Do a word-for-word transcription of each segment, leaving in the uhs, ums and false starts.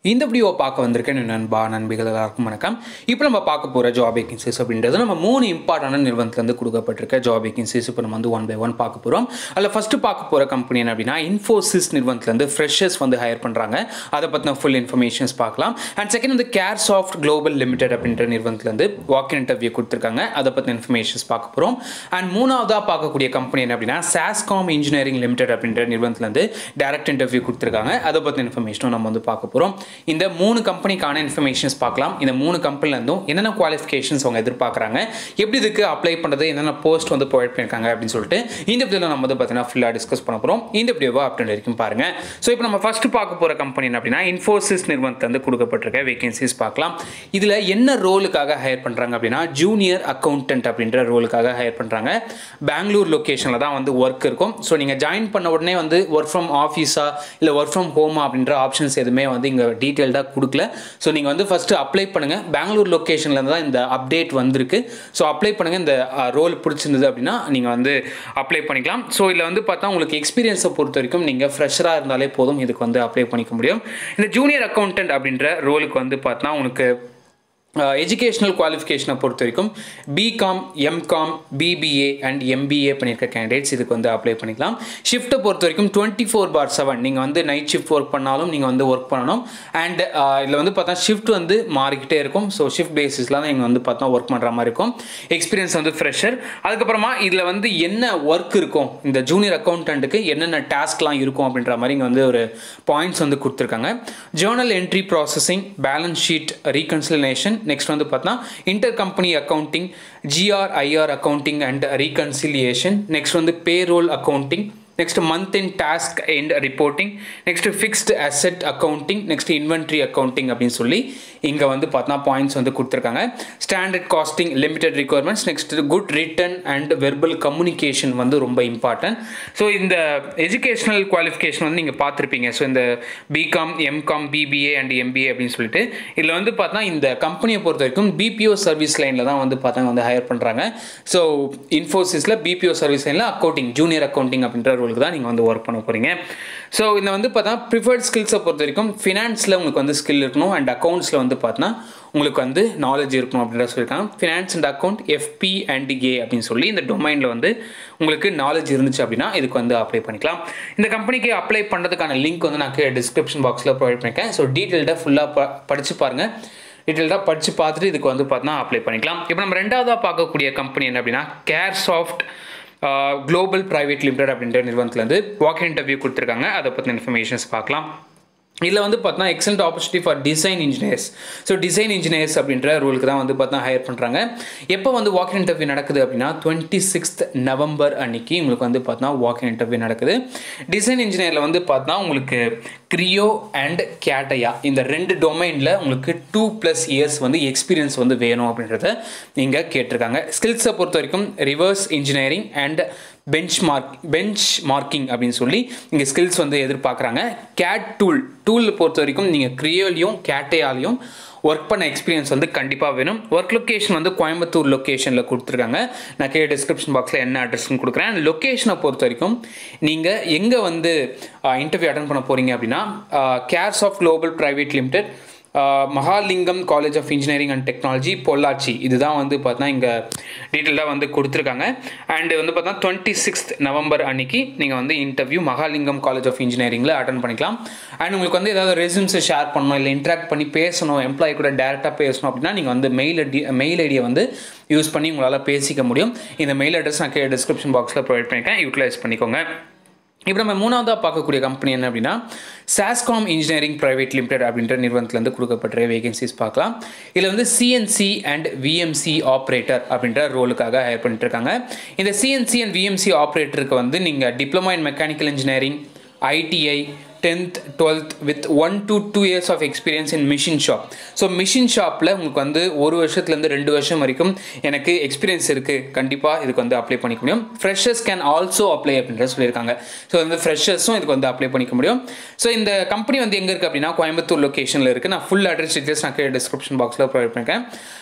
இந்த வீடியோ பார்க்க வந்திருக்கேன் நண்பா நண்பிகள் எல்லாருக்கும் வணக்கம். இப்போ நம்ம பார்க்க போகிற ஜாப் வேகன்சிஸ் அப்படின்றது நம்ம மூணு இம்பார்ட்டன்டான நிறுவனத்துலேருந்து கொடுக்கப்பட்டிருக்க ஜாப் வேகன்சிஸ் இப்போ நம்ம வந்து ஒன் பை ஒன் பார்க்க போகிறோம். அதில் ஃபஸ்ட்டு பார்க்க போகிற கம்பெனி என்ன அப்படின்னா இன்ஃபோசிஸ் நிறுவனத்துலேருந்து ஃப்ரெஷர்ஸ் வந்து ஹையர் பண்ணுறாங்க. அதை பற்றின ஃபுல் இன்ஃபர்மேஷன்ஸ் பார்க்கலாம். அண்ட் செகண்ட் வந்து கேர்சாஃப்ட் குளோபல் லிமிடெட் அப்படின்ற நிறுவனத்துலேருந்து வாக்கின் இன்டர்வியூ கொடுத்துருக்காங்க. அதை பற்றின இன்ஃபர்மேஷன்ஸ் பார்க்க போகிறோம். அண்ட் மூணாவதாக பார்க்கக்கூடிய கம்பெனி என்ன அப்படின்னா சாஸ்காம் இன்ஜினியரிங் லிமிடெட் அப்படின்ற நிறுவனத்துலேருந்து டைரக்ட் இன்டர்வியூ கொடுத்துருக்காங்க. அதை பற்றின இன்ஃபர்மேஷனும் நம்ம வந்து பார்க்க போகிறோம். இந்த மூணு கம்பெனிக்கான இன்ஃபர்மேஷன்ஸ் பார்க்கலாம். இந்த மூணு கம்பெனில இருந்தும் என்னென்ன குவாலிஃபிகேஷன்ஸ் அவங்க எதிர்பார்க்குறாங்க, எப்படி இதுக்கு அப்ளை பண்ணுறது, என்னென்ன போஸ்ட் வந்து ப்ரொவைட் பண்ணியிருக்காங்க அப்படின்னு சொல்லிட்டு இந்த வீடியோவில் நம்ம வந்து பார்த்தீங்கன்னா ஃபுல்லாக டிஸ்கஸ் பண்ண போகிறோம். இந்த வீடியோவை அப்டேட் வரைக்கும் பாருங்க. ஸோ இப்போ நம்ம ஃபர்ஸ்ட் பார்க்க போகிற கம்பெனி என்ன அப்படின்னா இன்ஃபோசிஸ் நிறுவனத்திலிருந்து கொடுக்கப்பட்டிருக்க வேகன்சிஸ் பார்க்கலாம். இதில் என்ன ரோலுக்காக ஹையர் பண்ணுறாங்க அப்படின்னா ஜூனியர் அக்கௌண்டன்ட் அப்படின்ற ரோலுக்காக ஹையர் பண்ணுறாங்க. பெங்களூர் லொக்கேஷனில் தான் வந்து ஒர்க் இருக்கும். ஸோ நீங்கள் ஜாயின் பண்ண உடனே வந்து ஒர்க் ஃப்ரம் ஆஃபீஸா இல்லை ஒர்க் ஃப்ரம் ஹோமா அப்படின்ற ஆப்ஷன்ஸ் எதுவுமே வந்து இங்கே டீட்டெயில்டாக கொடுக்கல. ஸோ நீங்கள் வந்து ஃபஸ்ட்டு அப்ளை பண்ணுங்கள். பெங்களூர் லொக்கேஷன்லேருந்து தான் இந்த அப்டேட் வந்திருக்கு. ஸோ அப்ளை பண்ணுங்கள். இந்த ரோல் பிடிச்சிருந்தது அப்படின்னா நீங்கள் வந்து அப்ளை பண்ணிக்கலாம். ஸோ இதில் வந்து பார்த்தா உங்களுக்கு எக்ஸ்பீரியன்ஸை பொறுத்த வரைக்கும் நீங்கள் ஃப்ரெஷராக இருந்தாலே போதும், இதுக்கு வந்து அப்ளை பண்ணிக்க முடியும். இந்த ஜூனியர் அக்கௌண்டன்ட் அப்படின்ற ரோலுக்கு வந்து பார்த்தா உங்களுக்கு எஜுகேஷனல் குவாலிஃபிகேஷனை பொறுத்த வரைக்கும் BCom, MCom, BBA and MBA பண்ணியிருக்க கேண்டிடேட்ஸ் இதுக்கு வந்து அப்ளை பண்ணிக்கலாம். ஷிஃப்ட்டை பொறுத்த வரைக்கும் டுவெண்ட்டி ஃபோர் பார் செவன் நீங்கள் வந்து நைட் ஷிஃப்ட் ஒர்க் பண்ணாலும் நீங்கள் வந்து ஒர்க் பண்ணணும். அண்ட் இதில் வந்து பார்த்தா ஷிஃப்ட் வந்து மாறிக்கிட்டே இருக்கும். ஸோ ஷிஃப்ட் பேசிஸில் தான் நீங்கள் வந்து பார்த்தா ஒர்க் பண்ணுற மாதிரி இருக்கும். எக்ஸ்பீரியன்ஸ் வந்து ஃப்ரெஷர். அதுக்கப்புறமா இதில் வந்து என்ன ஒர்க் இருக்கும், இந்த ஜூனியர் அக்கௌண்டன்ட்டுக்கு என்னென்ன டாஸ்க்லாம் இருக்கும் அப்படின்ற மாதிரி இங்கே வந்து ஒரு பாயிண்ட்ஸ் வந்து கொடுத்துருக்காங்க. Journal entry processing, balance sheet reconciliation, next வந்து பார்த்தா inter company accounting, GRIR accounting and reconciliation, next வந்து payroll accounting, next month end task end reporting, next fixed asset accounting, next inventory accounting அப்படின்னு சொல்லி இங்கே வந்து பார்த்தா பாயிண்ட்ஸ் வந்து கொடுத்துருக்காங்க. Standard costing, limited requirements, next good written and verbal communication வந்து ரொம்ப இம்பார்ட்டன்ட். ஸோ இந்த எஜுகேஷனல் குவாலிஃபிகேஷன் வந்து நீங்கள் பார்த்துருப்பீங்க. ஸோ இந்த BCom, MCom, BBA and MBA அப்படின்னு சொல்லிட்டு இதில் வந்து பார்த்தா இந்த கம்பெனியை பொறுத்த வரைக்கும் பிபிஓ சர்வீஸ் லைனில் தான் வந்து பார்த்தா வந்து ஹையர் பண்ணுறாங்க. ஸோ இன்ஃபோசிஸில் பிபிஓ சர்வீஸ் லைனில் அக்கௌண்டிங், ஜூனியர் அக்கௌண்டிங் அப்படின்ற ரோலுக்கு தான் நீங்கள் வந்து ஒர்க் பண்ண போகிறீங்க. ஸோ இந்த வந்து பார்த்தா ப்ரிஃபர்ட் ஸ்கில்ஸை பொறுத்த வரைக்கும் ஃபினான்ஸில் உங்களுக்கு வந்து ஸ்கில் இருக்கணும் அண்ட் அக்கௌண்ட்ஸில் வந்து பார்த்தா உங்களுக்கு வந்து நாலேஜ் இருக்கணும் அப்படின்ற சொல்லியிருக்காங்க. Finance and account, FP and A அப்படின்னு சொல்லி இந்த டொமைனில் வந்து உங்களுக்கு நாலேஜ் இருந்துச்சு அப்படின்னா இதுக்கு வந்து அப்ளை பண்ணிக்கலாம். இந்த கம்பெனிக்கு அப்ளை பண்ணுறதுக்கான லிங்க் வந்து நான் டிஸ்கிரிப்ஷன் பாக்ஸில் ப்ரொவைட் பண்ணியிருக்கேன். ஸோ டீட்டெயில்டாக ஃபுல்லாக படித்து பாருங்கள். டீட்டெயில்டாக படித்து பார்த்துட்டு இதுக்கு வந்து பார்த்தா அப்ளை பண்ணிக்கலாம். இப்போ நம்ம ரெண்டாவதாக பார்க்கக்கூடிய கம்பெனி என்ன அப்படின்னா கேர்சாஃப்ட் குளோபல் பிரைவேட் லிமிடெட் அப்படின்ற நிறுவனத்துலேருந்து வாக்கின் இன்டர்வியூ கொடுத்துருக்காங்க. அதை பற்றின இன்ஃபர்மேஷன்ஸ் பார்க்கலாம். இதில் வந்து பார்த்தா excellent opportunity for design engineers. So design engineers அப்படின்ற ரோலுக்கு தான் வந்து பார்த்தா ஹையர் பண்ணுறாங்க. எப்போ வந்து வாக்கின் இன்டர்வியூ நடக்குது அப்படின்னா டுவெண்ட்டி சிக்ஸ்த் நவம்பர் அன்னைக்கு உங்களுக்கு வந்து பார்த்தா வாக்கின் இன்டர்வியூ நடக்குது. டிசைன் இன்ஜினியரில் வந்து பார்த்தா உங்களுக்கு கிரியோ அண்ட் கேட்டையா இந்த ரெண்டு டொமைனில் உங்களுக்கு டூ ப்ளஸ் இயர்ஸ் வந்து எக்ஸ்பீரியன்ஸ் வந்து வேணும் அப்படின்றத நீங்கள் கேட்டிருக்காங்க. ஸ்கில்ஸை பொறுத்த வரைக்கும் reverse engineering and benchmark benchmarking அப்படின்னு சொல்லி இங்கே ஸ்கில்ஸ் வந்து எதிர்பார்க்குறாங்க. கேட் டூல் டூல் பொறுத்த வரைக்கும் நீங்கள் கிரியோலையும் கேட்டையாலையும் ஒர்க் பண்ண எக்ஸ்பீரியன்ஸ் வந்து கண்டிப்பாக வேணும். ஒர்க் லொக்கேஷன் வந்து கோயம்புத்தூர் லொக்கேஷனில் கொடுத்துருக்காங்க. நான் கீழே டிஸ்கிரிப்ஷன் பாக்ஸில் என்ன அட்ரஸ்ன்னு கொடுக்குறேன். லொக்கேஷனை பொறுத்த வரைக்கும் நீங்கள் எங்கே வந்து இன்டர்வியூ அட்டன் பண்ண போகிறீங்க அப்படின்னா Caresoft Global private limited, Mahalingam college of engineering and technology, Pollachi, இதுதான் வந்து பார்த்தா இங்கே டீட்டெயிலாக வந்து கொடுத்துருக்காங்க. அண்டு வந்து பார்த்தா டுவெண்ட்டி சிக்ஸ்த் நவம்பர் அன்னைக்கு நீங்கள் வந்து இன்டர்வியூ மஹாலிங்கம் காலேஜ் ஆஃப் இன்ஜினியரிங்கில் அட்டன் பண்ணிக்கலாம். அண்ட் உங்களுக்கு வந்து ஏதாவது ரெஸ்யூம்ஸை ஷேர் பண்ணணும், இல்லை இன்ட்ராக்ட் பண்ணி பேசணும், எம்ப்ளாயி கூட டேரெக்டாக பேசணும் அப்படின்னா நீங்கள் வந்து மெயில் ஐடி மெயில் ஐடியை வந்து யூஸ் பண்ணி உங்களால் பேசிக்க முடியும். இந்த மெயில் அட்ரஸ் நான் கீழே டிஸ்கிரிப்ஷன் பாக்ஸில் ப்ரொவைட் பண்ணியிருக்கேன், யூட்டிலைஸ் பண்ணிக்கோங்க. இப்போ நம்ம மூணாவதாக பார்க்கக்கூடிய கம்பெனி என்ன அப்படின்னா சாஸ்காம் இன்ஜினியரிங் பிரைவேட் லிமிடெட் அப்படின்ற நிறுவனத்துலேருந்து கொடுக்கப்பட்ட வேகன்சிஸ் பார்க்கலாம். இதில் வந்து சிஎன்சி அண்ட் விஎம்சி ஆப்ரேட்டர் அப்படின்ற ரோலுக்காக ஹையர் பண்ணிட்டு இருக்காங்க. இந்த சிஎன்சி அண்ட் விஎம்சி ஆப்ரேட்டருக்கு வந்து நீங்கள் diploma in mechanical engineering, ITI, tenth twelfth with one to two years of experience in machine shop. So machine ஷாப்பில் உங்களுக்கு வந்து ஒரு வருஷத்துலேருந்து ரெண்டு வருஷம் வரைக்கும் எனக்கு எக்ஸ்பீரியன்ஸ் இருக்குது, கண்டிப்பாக இதுக்கு வந்து அப்ளை பண்ணிக்க முடியும். ஃப்ரெஷர்ஸ் கேன் ஆல்சோ அப்ளை அப்படின்ற சொல்லியிருக்காங்க. ஸோ வந்து ஃப்ரெஷர்ஸும் இதுக்கு வந்து அப்ளை பண்ணிக்க முடியும். ஸோ இந்த கம்பெனி வந்து எங்கே இருக்குது அப்படின்னா கோயம்புத்தூர் லொக்கேஷனில் இருக்குது. நான் ஃபுல் அட்ரஸ் டீட்டெயில்ஸ் நான் டிஸ்கிரிப்ஷன் பாக்ஸில் ப்ரொவைட் பண்ணியிருக்கேன்.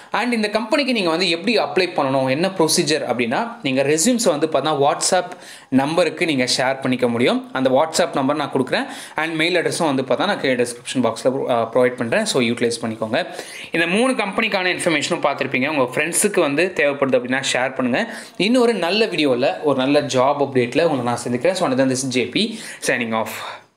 அண்ட் இந்த கம்பெனிக்கு நீங்கள் வந்து எப்படி அப்ளை பண்ணணும், என்ன ப்ரொசீஜர் அப்படின்னா, நீங்கள் ரெஸ்யூம்ஸை வந்து பார்த்தா வாட்ஸ்அப் நம்பருக்கு நீங்கள் ஷேர் பண்ணிக்க முடியும். அந்த வாட்ஸ்அப் நம்பர் நான் கொடுக்குறேன். அண்ட் மெயில் அட்ரஸும் வந்து பார்த்தா நான் கீழே டிஸ்கிரிப்ஷன் பாக்ஸில் ப்ரொவைட் பண்ணுறேன். ஸோ யூட்டிலைஸ் பண்ணிக்கோங்க. இந்த மூணு கம்பெனிக்கான இன்ஃபர்மேஷனும் பார்த்துருப்பீங்க. உங்கள் ஃப்ரெண்ட்ஸுக்கு வந்து தேவைப்படுது அப்படின்னா ஷேர் பண்ணுங்கள். இன்னொரு நல்ல வீடியோவில் ஒரு நல்ல ஜாப் அப்டேட்டில் உங்களை நான் சந்திக்கிறேன். So and this JP signing of.